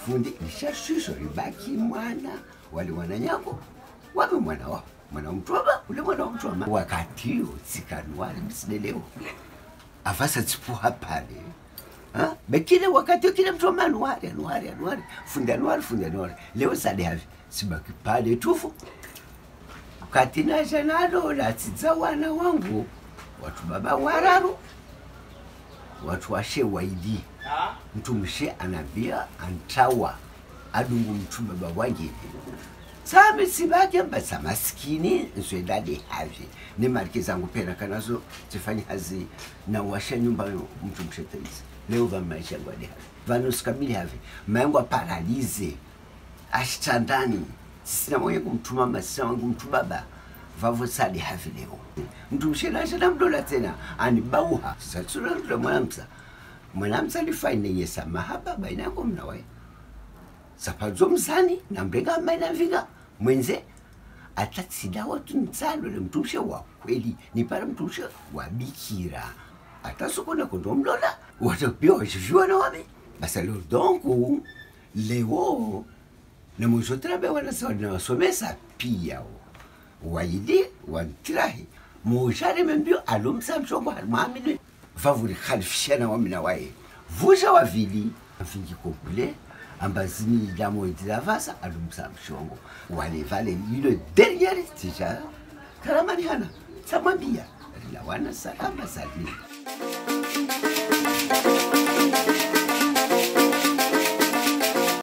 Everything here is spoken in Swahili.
fundi nishashusho libaki mwana wale wananyako wapi mwana wao mwana mtoba ule mwana mtoba wakati huo sikanwali msileleo afasa tsipuha pale ha bekile wakati kile mtu manuari funda anuari leo sade havi sibaki pale tufu wakati na janalo la tsidza wana wangu watu baba wararu watu washe waidi mtu mshe anabia antawa adungu mtu baba wangu sami sibaki mbasa maskini nswedade havi ni marki zangu pena kanazo zifanya hazi na washa nyumba mtu mshe taizi leo va maisha ngwade havi vanusikabili havi maengwa paralize ashtandani sina mwenye kumtuma masina wangu mtu baba vavo sadi havi leo mtu mshe na shana mdola tena anibauha satsura mtu mwanamsa lifaine yesa mahaba baina yako mnawe sapazo mzani na mbega maina viga mwenze atatsida watu mtsalo le mtushe wa kweli ni para mtushe wa bikira atasukona kondo mlola watapia wajivua na wame basa leo donku leo na mwishotrabe na wasomesa pia waidi wantirahi mujari membio alumsa mshongo halmamine favori khalifishana wamina wae vuja wavili mfingi kompule ambazini damo itavasa alumsa mshongo wale vale yule dernier tija karamani hana samambia la wana salama salmi